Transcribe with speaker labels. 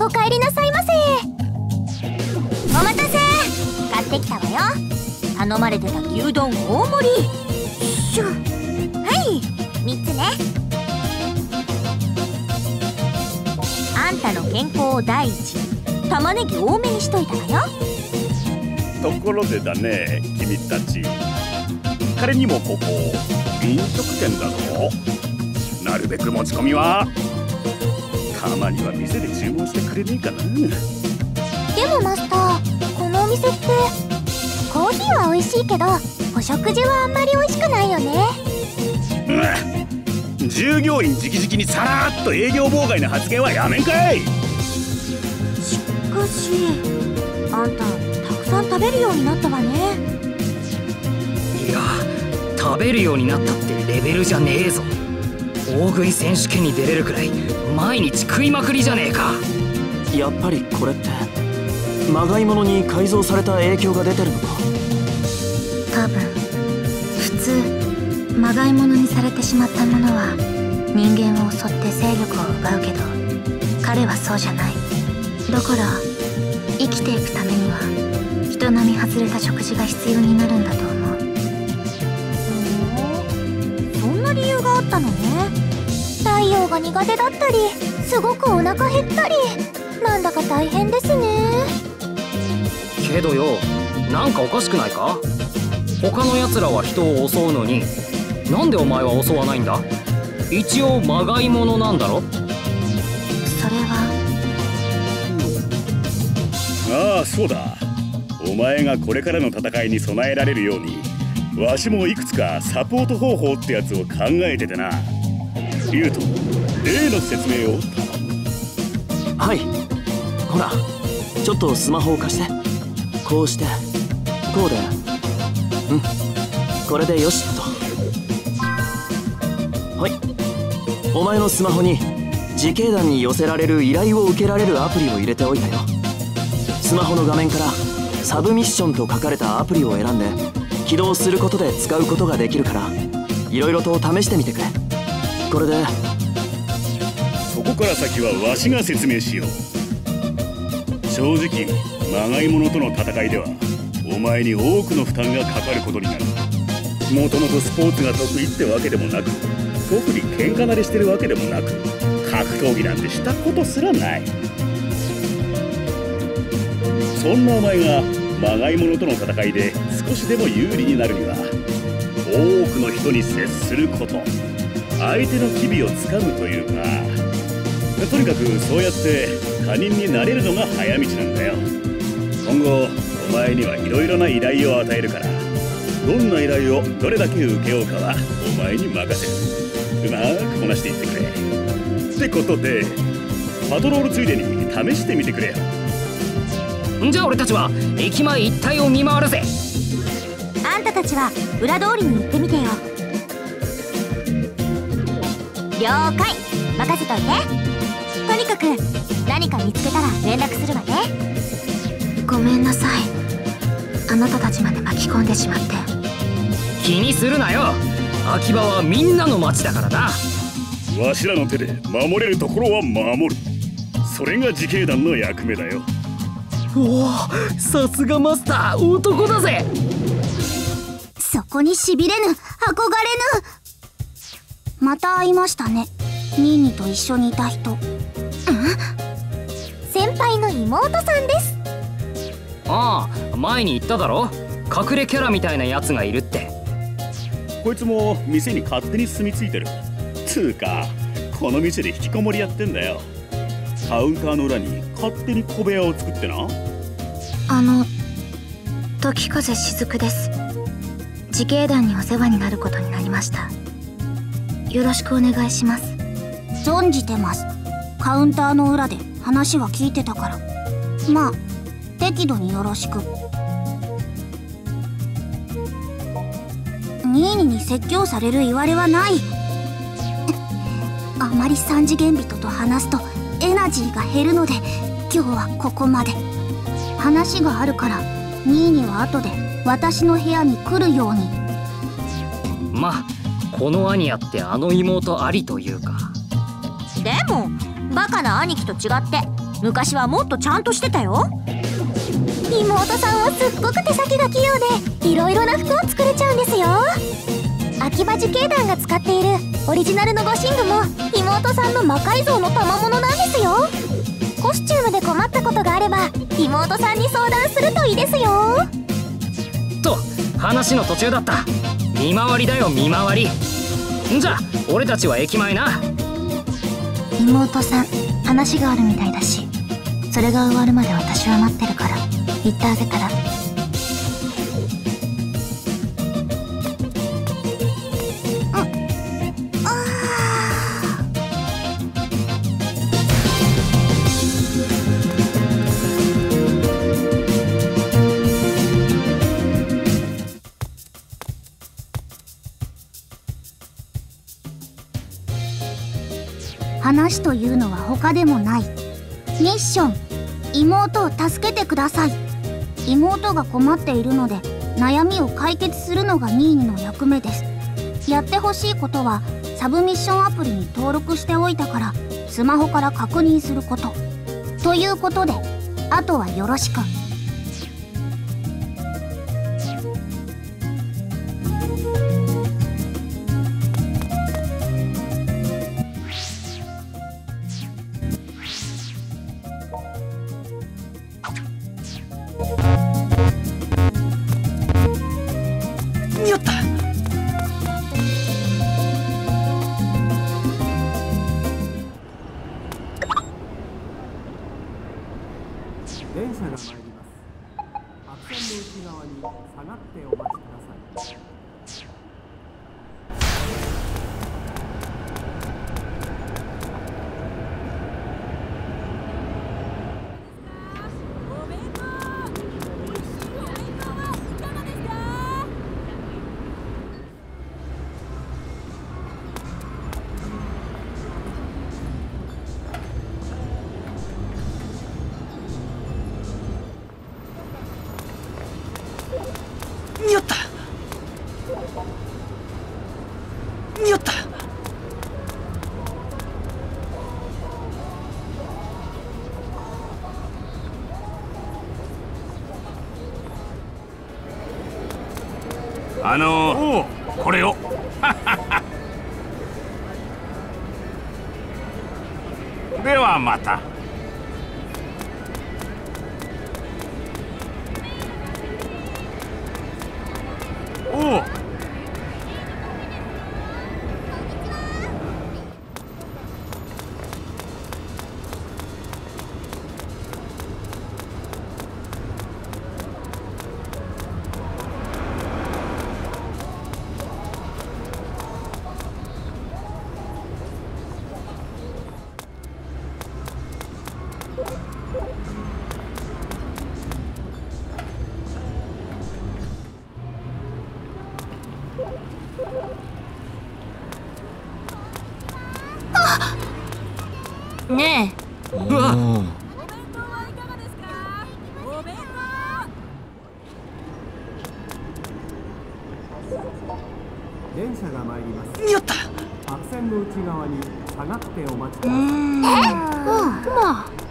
Speaker 1: お帰りなさいませ。お待たせ。買ってきたわよ。頼まれてた牛丼大盛り。はい、3つね。あんたの健康を第一に玉ねぎ多めにしといたわよ。
Speaker 2: ところでだね、君たち、彼にもここ飲食店だぞ。なるべく持ち込みはたまには店で注文してくれねえかな。
Speaker 1: でもマスター、このお店ってコーヒーは美味しいけどお食事はあんまり美味しくないよね。
Speaker 2: 従業員直々にさらっと営業妨害の発言はやめんかい。
Speaker 1: しかしあんたたくさん食べるようになったわね。
Speaker 3: いや、食べるようになったってレベルじゃねえぞ。大食い選手権に出れるくらい毎日食いまくりじゃねえか。
Speaker 4: やっぱりこれってまがいものに改造された影響が出てるのか。
Speaker 5: 多分普通まがいものにされてしまったものは人間を襲って勢力を奪うけど、彼はそうじゃない。だから生きていくためには人並み外れた食事が必要になるんだと思う。
Speaker 1: そんな理由があったのね。太陽が苦手だったりすごくお腹減ったり、なんだか大変ですね。
Speaker 3: けどよ、なんかおかしくないか。他のやつらは人を襲うのになんでお前は襲わないんだ。一応まがいものなんだろ。
Speaker 5: それは
Speaker 2: ああ、そうだ。お前がこれからの戦いに備えられるようにわしもいくつかサポート方法ってやつを考えててな。リュウト、例の説明を頼む。
Speaker 4: はい、ほらちょっとスマホを貸して。こうしてこうで、これでよしっと。はい、お前のスマホに自警団に寄せられる依頼を受けられるアプリを入れておいたよ。スマホの画面からサブミッションと書かれたアプリを選んで起動することで使うことができるから、いろいろと試してみてくれ。これで
Speaker 2: そこから先はわしが説明しよう。正直まがいものとの戦いではお前に多くの負担がかかることになる。もともとスポーツが得意ってわけでもなく、特に喧嘩慣れしてるわけでもなく、格闘技なんてしたことすらない。そんなお前がまがいものとの戦いで少しでも有利になるには、多くの人に接すること、相手の機微をつかむというか、とにかくそうやって他人になれるのが早道なんだよ。今後お前にはいろいろな依頼を与えるから、どんな依頼をどれだけ受けようかはお前に任せる。うまくこなしていってくれ。ってことでパトロールついでに試してみてくれよ。
Speaker 3: じゃあ俺たちは駅前一帯を見回るぜ。
Speaker 1: あんたたちは裏通りに行ってみてよ。了解、任せといて。とにかく何か見つけたら連絡するわね。
Speaker 5: ごめんなさい、あなたたちまで巻き込んでしまって。
Speaker 3: 気にするなよ、秋葉はみんなの町だからな。
Speaker 2: わしらの手で守れるところは守る。それが自警団の役目だよ。
Speaker 3: おお、さすがマスター、男だぜ。
Speaker 1: そこにしびれぬ、憧れぬ。また会いましたね、ニーニーと一緒にいた人。先輩の妹さんです。
Speaker 3: ああ、前に言っただろ、隠れキャラみたいなやつがいるって。
Speaker 2: こいつも店に勝手に住み着いてる。つうかこの店で引きこもりやってんだよ。カウンターの裏に勝手に小部屋を作ってな。
Speaker 5: 時風雫です。自警団にお世話になることになりました。よろしくお願いします。
Speaker 1: 存じてます。カウンターの裏で話は聞いてたから、まあ適度によろしく。ニーニに説教される言われはない。あまり三次元人と話すとエナジーが減るので、今日はここまで。話があるからニーニは後で私の部屋に来るように。
Speaker 3: まあこの兄やってあの妹ありというか。
Speaker 1: でもバカな兄貴と違って昔はもっとちゃんとしてたよ。妹さんはすっごく手先が器用でいろいろな服を作れちゃうんですよ。秋葉樹形団が使っているオリジナルの護身具も妹さんの魔改造の賜物なんですよ。コスチュームで困ったことがあれば妹さんに相談するといいですよ。
Speaker 3: と話の途中だった。見回りだよ見回り。じゃあ俺たちは駅前な。
Speaker 5: 妹さん話があるみたいだし、それが終わるまで私は待ってるから言ってあげたら。
Speaker 1: 話というのは他でもない。ミッション、妹を助けてください。妹が困っているので悩みを解決するのがニーニの役目です。やってほしいことはサブミッションアプリに登録しておいたからスマホから確認すること。ということであとはよろしく。
Speaker 4: よった。
Speaker 6: 電車が参ります。白線の内側に下がってお待ちください。
Speaker 4: よった。よった。
Speaker 2: これをではまた。おう。
Speaker 1: ねえ。
Speaker 3: うわっ。
Speaker 6: 電車が参ります。
Speaker 4: よった。
Speaker 6: 白線の内側に下がってお待ちください。
Speaker 1: まあ